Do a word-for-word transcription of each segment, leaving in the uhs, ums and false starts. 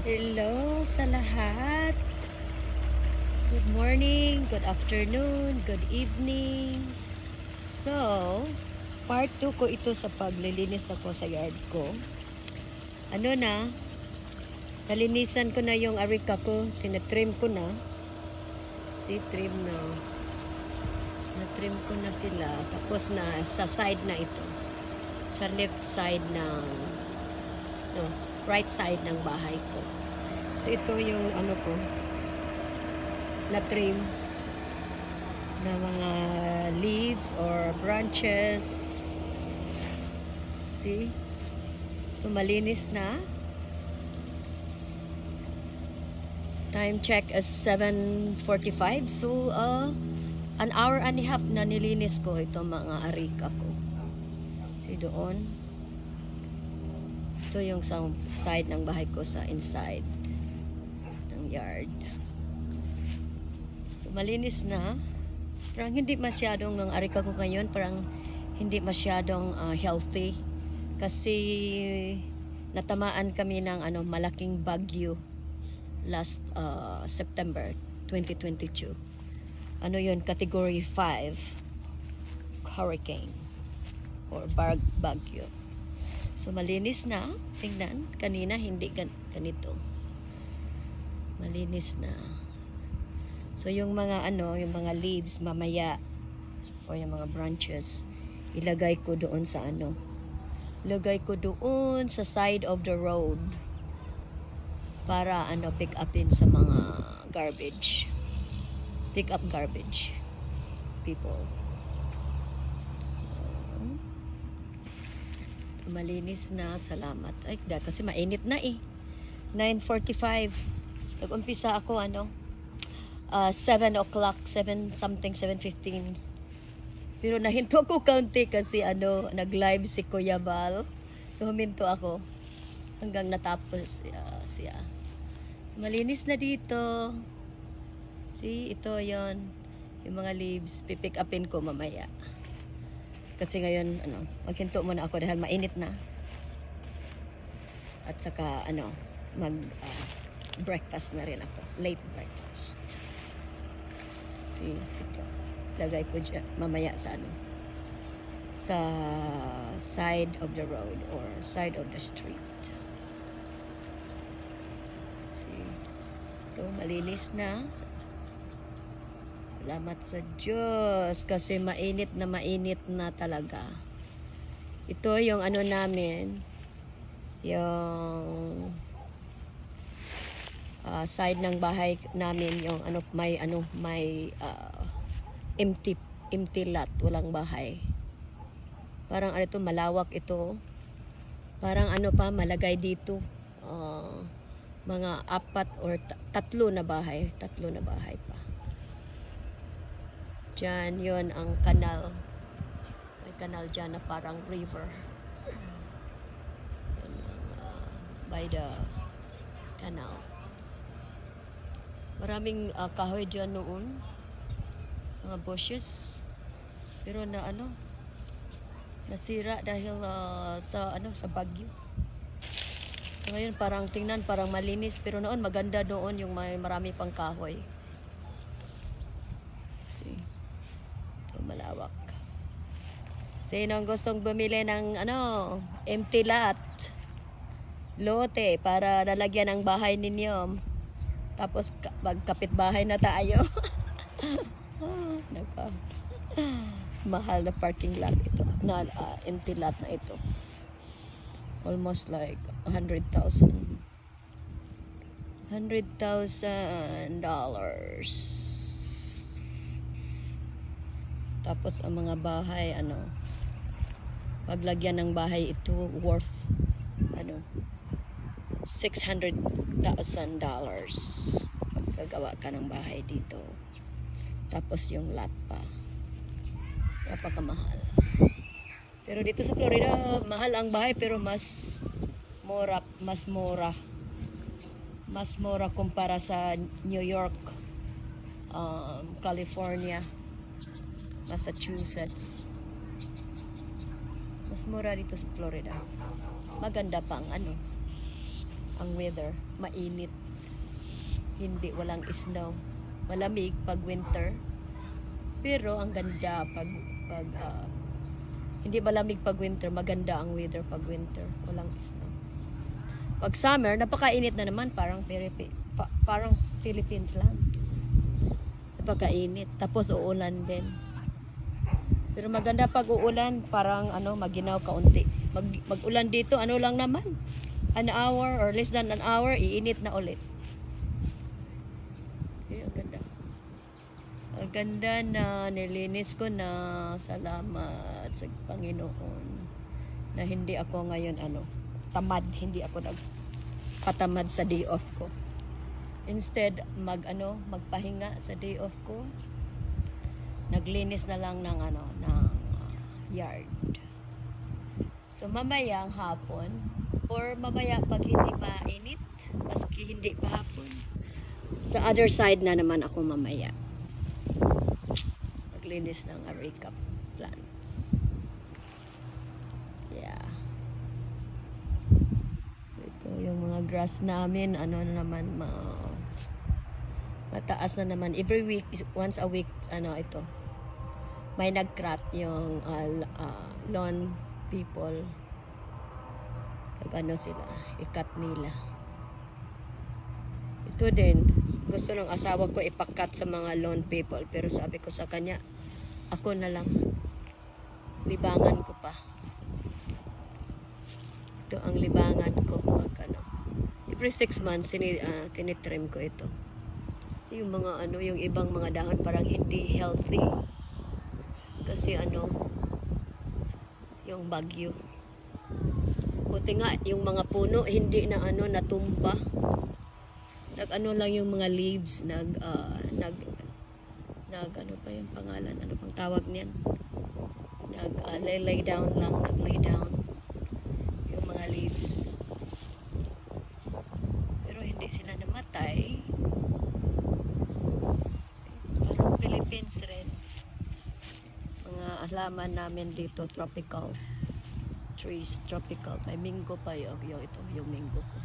Hello sa lahat. Good morning, good afternoon, good evening. So, part two ko ito sa paglilinis ako sa yard ko. Ano na, nalinisan ko na yung arika ko, tinatrim ko na. See, trim na. Na-trim ko na sila. Tapos na sa side na ito. Sa left side ng, no, right side ng bahay ko. So, ito yung ano ko, na-trim na mga leaves or branches. See? Ito malinis na. Time check is seven forty-five. So, uh, an hour and a half na nilinis ko itong mga arika ko. See doon? Ito yung sa side ng bahay ko sa inside ng yard. So, malinis na. Parang hindi masyadong ng arika ko ngayon, parang hindi masyadong uh, healthy. Kasi natamaan kami ng ano, malaking bagyo last uh, September twenty twenty-two. Ano yun? Category five hurricane or bag bagyo. So, malinis na. Tingnan. Kanina, hindi gan ganito. Malinis na. So, yung mga ano, yung mga leaves, mamaya, o yung mga branches, ilagay ko doon sa ano. Ilagay ko doon sa side of the road. Para, ano, pick upin sa mga garbage. Pick up garbage. People. Malinis na, salamat. Ay, dahil kasi mainit na eh. nine forty-five. Nag-umpisa ako, ano, uh, seven o'clock, seven something, seven fifteen. Pero nahinto ko kaunti kasi, ano, nag-live si Kuya Bal. So, huminto ako hanggang natapos uh, siya. So, malinis na dito. See, ito yon yung mga leaves. Pipick upin ko mamaya. Kasi ngayon, ano, maghinto muna ako dahil mainit na. At saka, ano, mag uh, breakfast na rin ako. Late breakfast. See, ito. Lagay ko dyan, mamaya sa ano, sa side of the road or side of the street. See, ito, malinis na. Salamat sa Diyos kasi mainit na mainit na talaga. Ito yung ano namin, yung uh, side ng bahay namin, yung ano, may ano, may uh, empty empty lot, walang bahay. Parang ano ito, malawak ito. Parang ano pa, malagay dito. Uh, mga apat or tatlo na bahay, tatlo na bahay pa. Diyan, yun ang kanal. May kanal dyan na parang river. Yun, uh, by the canal. Maraming uh, kahoy dyan noon. Mga bushes. Pero na ano, nasira dahil uh, sa ano, sa bagyo. So, ngayon parang tingnan, parang malinis. Pero noon maganda doon yung may marami pang kahoy. Malawak. Sino ang gustong bumili ng ano, empty lot, lote para lalagyan ang bahay ninyo, tapos magkapit bahay na tayo. Ah, naka mahal na parking lot ito na uh, empty lot na ito, almost like one hundred thousand one hundred thousand dollars. Tapos ang mga bahay, ano, paglagyan ng bahay ito worth ano, six hundred thousand dollars. Gagawa ka ng bahay dito. Tapos yung lot pa. Napakamahal. Pero dito sa Florida, mahal ang bahay pero mas mura, mas mura. Mas mura kumpara sa New York, um, California, Massachusetts. Mas mura dito sa Florida. Maganda pang ano, ang weather, mainit. Hindi, walang snow. Malamig pag winter. Pero ang ganda pag pag uh, hindi malamig pag winter, maganda ang weather pag winter, walang snow. Pag summer, napakainit na naman, parang Philippines, pa, parang Philippines lang. Napakainit, tapos uulan din. Pero maganda pag uulan, parang ano, maginaw kaunti. Mag mag-ulan dito, ano lang naman, an hour or less than an hour, iinit na ulit. Okay, ang ganda. Ang ganda na nilinis ko na. Salamat sa Panginoon na hindi ako ngayon ano, tamad, hindi ako nagpatamad sa day off ko. Instead, mag ano, magpahinga sa day off ko. Naglinis na lang ng ano, ng yard. So mamayang hapon or mamaya pag hindi mainit, maski hindi pa hapon, sa other side na naman ako mamaya. Maglinis ng areca plants. Yeah. Ito yung mga grass namin, ano na naman, ma mataas na naman. Every week, once a week, ano ito, may nag-cut yung uh, uh, lawn people. Ano sila, i-cut nila. Ito din, gusto ng asawa ko ipakat sa mga lawn people, pero sabi ko sa kanya, ako na lang, libangan ko pa. Ito ang libangan ko, mag ano, every six months sini, uh, tinitrim ko ito. So, yung mga ano, yung ibang mga dahon parang hindi healthy kasi ano, yung bagyo. Buti nga yung mga puno hindi na ano, natumba. Nag ano lang yung mga leaves, nag uh, nag nag ano pa yung pangalan, ano pang tawag niyan, nag uh, lay, lay down lang, nag lay down yung mga leaves, pero hindi sila namatay. Parang Philippines rin mga halaman namin dito, tropical trees, tropical. May mango pa yung, yung ito, yung mango ko.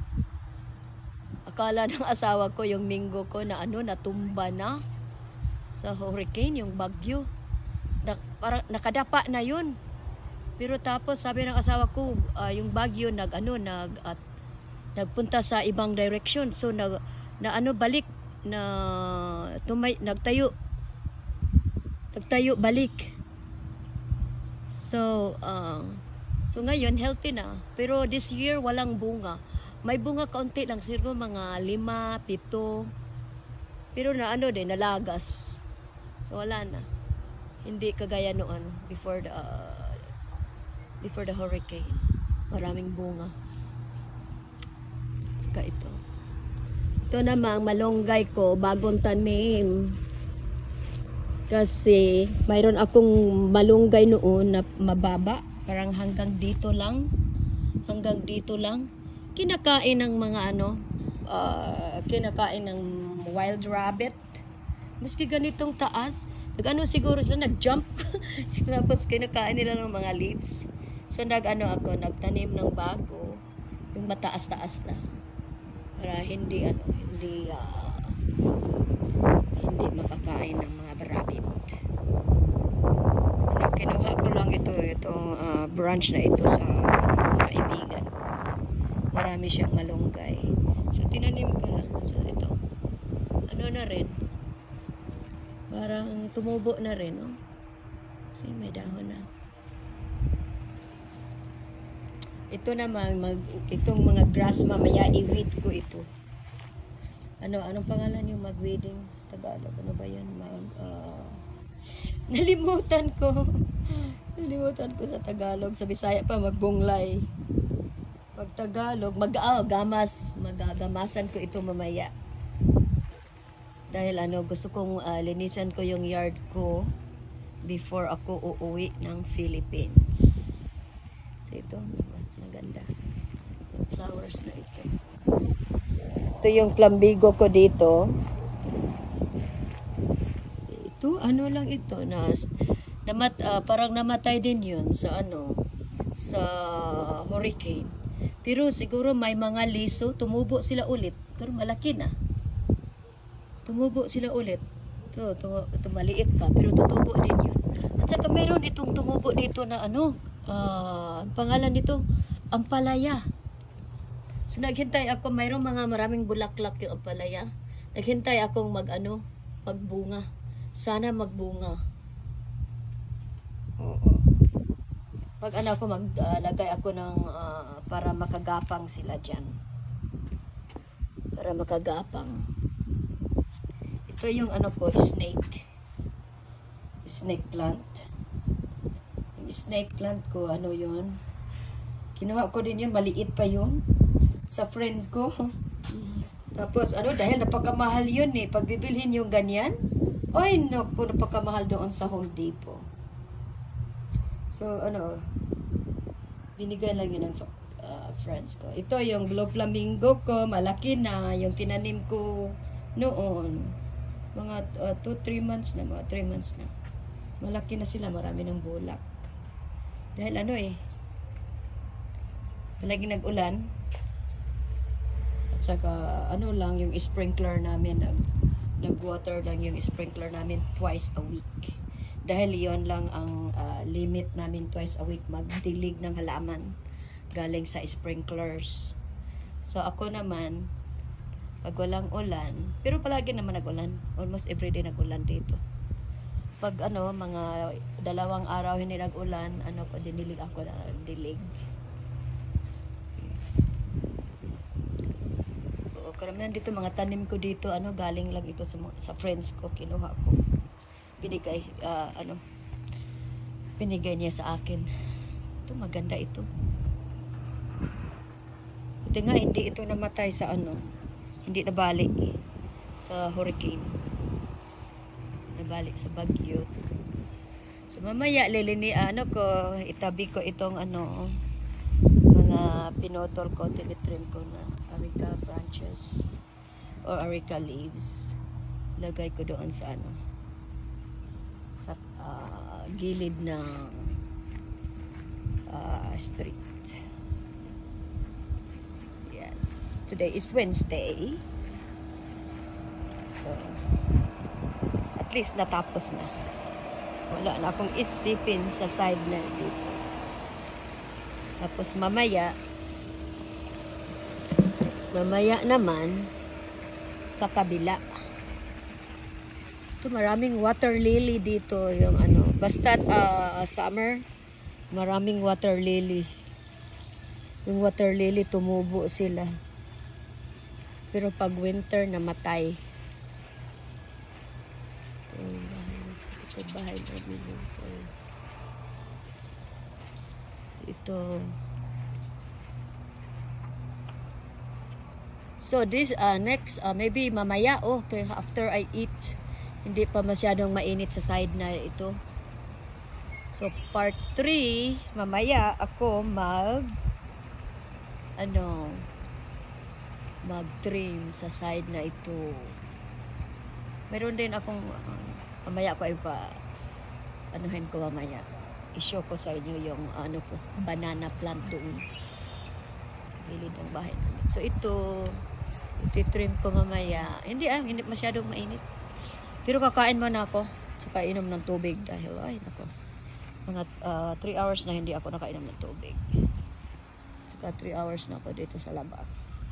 Akala ng asawa ko yung mango ko na ano, natumba na sa hurricane, yung bagyo. Na, parang nakadapa na yun. Pero tapos sabi ng asawa ko, uh, yung bagyo nag ano, nag at nagpunta sa ibang direction. So nag na ano balik na tumay, nagtayo. Nagtayo balik. So uh, so ngayon healthy na. Pero this year walang bunga. May bunga kaunti lang, siguro mga lima, pito. Pero na ano din, nalagas. So wala na. Hindi kagaya noon before the uh, before the hurricane. Maraming bunga. Saka ito. Ito namang malunggay ko, bagong tanim. Kasi mayroon akong malunggay noon na mababa, parang hanggang dito lang. Hanggang dito lang. Kinakain ng mga ano, uh, kinakain ng wild rabbit. Maski ganitong taas, nag-ano siguro sila, nag-jump. Tapos kinakain nila ng mga leaves. So nag-ano ako, nagtanim ng bago, yung mataas-taas na. Para hindi ano, hindi uh, hindi makakain ng mga rabbit. Ano, kinuha ko lang ito, itong uh, branch na ito sa kaibigan. Marami siyang malunggay. So, tinanim ko lang. So, ito. Ano na rin. Parang tumubo na rin, no? Kasi may dahon na. Ito naman, mag, itong mga grass, mamaya i-weed ko ito. Ano, anong pangalan yung mag-weeding sa Tagalog? Ano ba yan? Mag, uh, nalimutan ko. Nalimutan ko sa Tagalog. Sa Bisaya pa, magbunglay. Pag Tagalog, mag oh, gamas, magagamasan ko ito mamaya. Dahil ano, gusto kong uh, linisan ko yung yard ko before ako uuwi ng Philippines. So ito, maganda. Yung flowers na ito. Ito yung flambigo ko dito. So, ito, ano lang ito, na, namat, uh, parang namatay din yun sa ano, sa hurricane. Pero siguro may mga liso, tumubo sila ulit. Pero malaki na. Tumubo sila ulit. Ito, ito, ito maliit pa, pero tutubo din yun. At saka meron itong tumubo dito na ano, uh, pangalan nito, ampalaya. So naghintay ako, mayroong mga maraming bulaklak yung ampalaya. Naghintay akong mag ano, magbunga. Sana magbunga. Oo. Pag ano ako, maglagay uh, ako ng, uh, para makagapang sila dyan. Para makagapang. Ito yung ano ko, snake. Snake plant. Yung snake plant ko, ano yun? Kinuha ko din yun, maliit pa yun. Sa friends ko. Tapos, ano, dahil napakamahal yun eh. Pag bibilhin yung ganyan, ay, naku, napakamahal doon sa Home Depot. So, ano, binigay lang yun ng uh, friends ko. Ito yung blue flamingo ko, malaki na, yung tinanim ko noon. Mga two to three months na, mga three months na. Malaki na sila, marami ng bulak. Dahil ano eh, palagi nag-ulan. At saka, ano lang, yung sprinkler namin, nag, nag-water lang yung sprinkler namin twice a week. Dahil yon lang ang uh, limit namin twice a week, magdilig ng halaman galing sa sprinklers. So ako naman, pag walang ulan, pero palagi naman nag-ulan, almost everyday nag-ulan dito. Pag ano, mga dalawang araw hindi nag-ulan, ano ko, dinilig ako na dilig. Oo, karamihan dito, mga tanim ko dito, ano, galing lang ito sa, sa friends ko, kinuha ko. Binigay, uh, ano, binigay niya sa akin. Ito, maganda ito. Ito nga, hindi ito namatay sa ano, hindi nabalik sa hurricane. Nabalik sa bagyo. So, mamaya, lilini, ano ko, itabi ko itong, ano, mga pinotol ko, tinitrim ko na areca branches or areca leaves. Lagay ko doon sa, ano, sa uh, gilid ng uh, street. Yes. Today is Wednesday. So, at least natapos na. Wala na akong isipin sa side na dito. Tapos mamaya, mamaya naman, sa kabila. Ito, maraming water lily dito, yung ano, basta uh, summer, maraming water lily. Yung water lily, tumubo sila. Pero pag winter, namatay. Ito, bahay namin. Ito. So, this, uh, next, uh, maybe mamaya, oh, okay, after I eat, hindi pa masyadong mainit sa side na ito. So, part three, mamaya ako mag, ano, mag-trim sa side na ito. Meron din akong, uh, mamaya ko ay pa, anuhin ko mamaya. I-show ko sa inyo yung, ano ko, banana plant doon. Bilid ng bahay namin. So, ito, iti-trim ko mamaya. Hindi ah, hindi masyadong mainit. Pero kakain man ako, saka inom ng tubig dahil, ay, nako, mga three uh, hours na hindi ako nakainom ng tubig. Saka three hours na ako dito sa labas.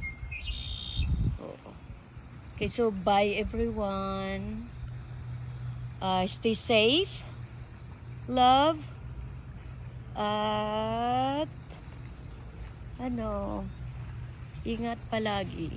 Oo. Okay, so bye everyone. Uh, stay safe. Love. At, ano, ingat palagi.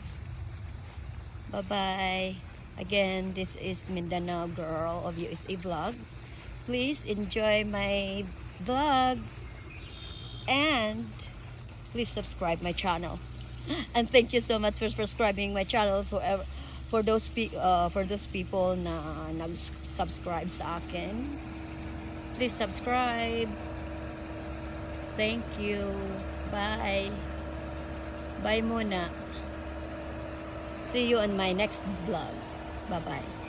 Bye-bye. Again, this is Mindanao Girl of U S A Vlog. Please enjoy my vlog and please subscribe my channel. And thank you so much for subscribing my channel. So, for those pe uh, for those people na nag-subscribe sa akin, please subscribe. Thank you. Bye. Bye muna. See you on my next vlog. Bye-bye.